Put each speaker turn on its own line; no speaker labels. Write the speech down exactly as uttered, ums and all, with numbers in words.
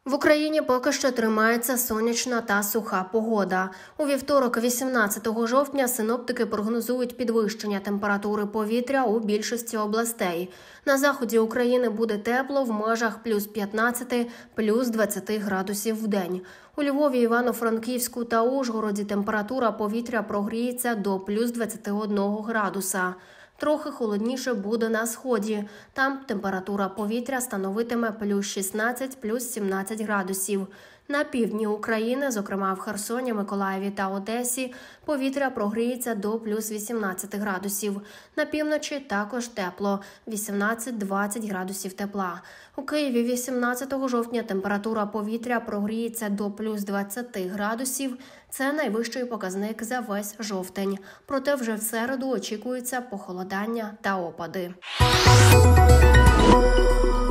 В Україні поки що тримається сонячна та суха погода. У вівторок, вісімнадцятого жовтня, синоптики прогнозують підвищення температури повітря у більшості областей. На заході України буде тепло в межах плюс п'ятнадцять, плюс двадцять градусів в день. У Львові, Івано-Франківську та Ужгороді температура повітря прогріється до плюс двадцять один градуса. Трохи холодніше буде на сході. Там температура повітря становитиме плюс шістнадцять, плюс сімнадцять градусів. На півдні України, зокрема в Херсоні, Миколаєві та Одесі, повітря прогріється до плюс вісімнадцять градусів. На півночі також тепло – вісімнадцять - двадцять градусів тепла. У Києві вісімнадцятого жовтня температура повітря прогріється до плюс двадцять градусів. Це найвищий показник за весь жовтень. Проте вже в середу очікується похолодання та опади.